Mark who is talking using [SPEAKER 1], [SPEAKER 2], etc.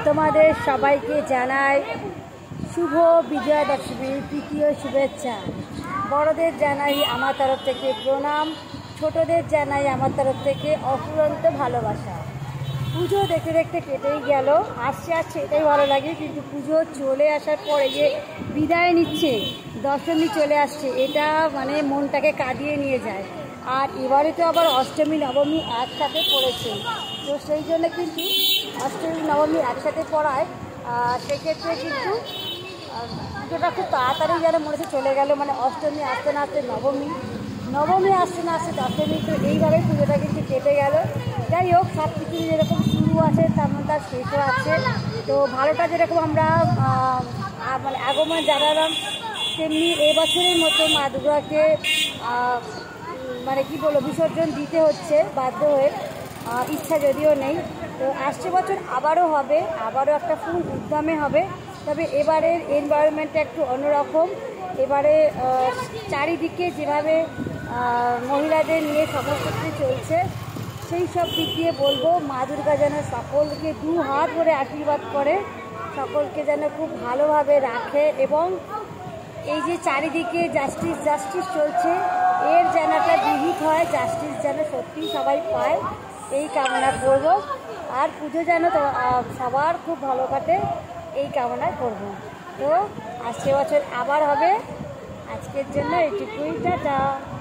[SPEAKER 1] তোমাদের সবাইকে জানাই শুভ বিজয়া দশমীর তৃতীয় শুভেচ্ছা। বড়দের জানাই আমার তরফ থেকে প্রণাম, ছোটদের জানাই আমার তরফ থেকে অফুরন্ত ভালোবাসা। পুজো দেখতে দেখতে কেটেই গেল, আসছে এটাই ভালো লাগে, কিন্তু পুজো চলে আসার পরে যে বিদায় নিচ্ছে, দশমী চলে আসছে, এটা মানে মনটাকে কাঁদিয়ে নিয়ে যায়। আর এবারে তো আবার অষ্টমী নবমী একসাথে পড়েছে, তো সেই জন্য কিন্তু অষ্টমী নবমী একসাথে পড়ায় সেক্ষেত্রে কিন্তু পুজোটা খুব তাড়াতাড়ি যেন মনে হচ্ছে চলে গেল। মানে অষ্টমী আসতে না আসতে নবমী, নবমী আসতে না আসতে দশমী, তো এইভাবে পুজোটা কিন্তু কেটে গেল। যাই হোক, সব কিছু যেরকম শুরু আছে তেমন তার শেষও আছে। তো ভালোটা যেরকম আমরা মানে আগমন জানালাম, তেমনি এবছরের মতো মা দুর্গাকে মানে কি বলবো বিসর্জন দিতে হচ্ছে বাধ্য হয়ে, ইচ্ছা যদিও নেই। তো আসছে বছর আবারও হবে, আবারও একটা ফুল উদ্যমে হবে। তবে এবারের এনভায়রনমেন্টটা একটু অন্যরকম। এবারে চারিদিকে যেভাবে মহিলাদের নিয়ে সমস্ত কিছু চলছে, সেই সব দিক দিয়ে বলবো মা দুর্গা যেন সকলকে দু হাত ধরে আশীর্বাদ করে, সকলকে যেন খুব ভালোভাবে রাখে, এবং এই যে চারিদিকে জাস্টিস চলছে, এর যেন একটা বিহিত হয়, জাস্টিস যেন সত্যি সবাই পায়, এই কামনা করব। আর পুজো যেন সবার খুব ভালো কাটে, এই কামনা করব। তো আসছে বছর আবার হবে। আজকের জন্য এইটুকুই, টাটা।